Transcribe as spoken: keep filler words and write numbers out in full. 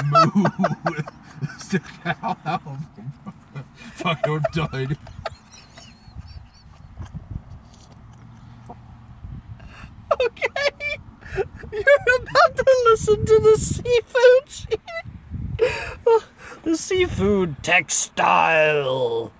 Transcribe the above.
moo. Stick out. Fuck, I'm done. Okay. You're about to listen to the seafood. The seafood textile.